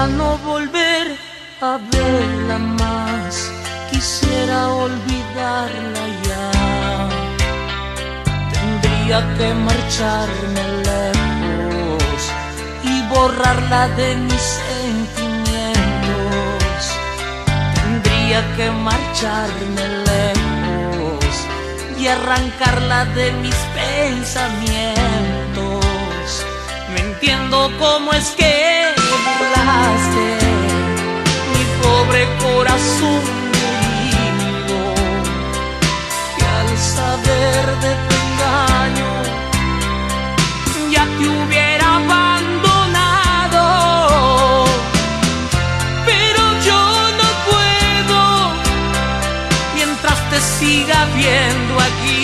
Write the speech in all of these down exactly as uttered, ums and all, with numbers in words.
no volver a verla más, quisiera olvidarla ya. Tendría que marcharme lejos y borrarla de mis sentimientos. Tendría que marcharme lejos y arrancarla de mis pensamientos. No entiendo cómo es que burlaste mi pobre corazón herido, que al saber de tu engaño ya te hubiera abandonado. Pero yo no puedo mientras te siga viendo aquí.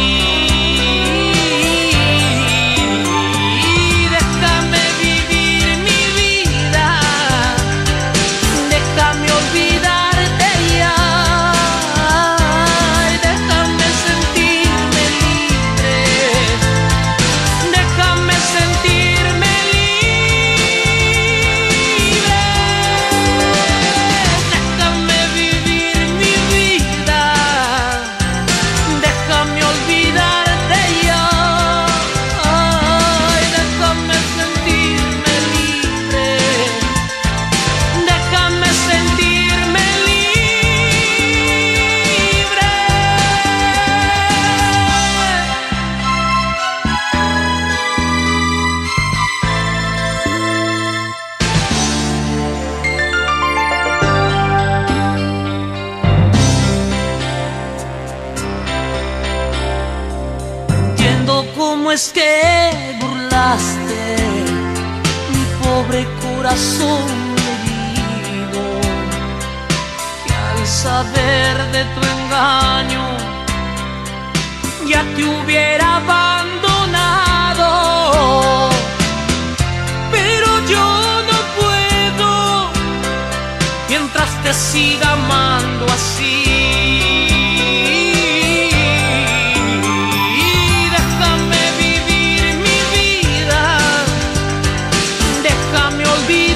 ¿Cómo es que burlaste mi pobre corazón herido, que al saber de tu engaño ya te hubiera abandonado? Pero yo no puedo mientras te siga amando así. Déjame olvidar.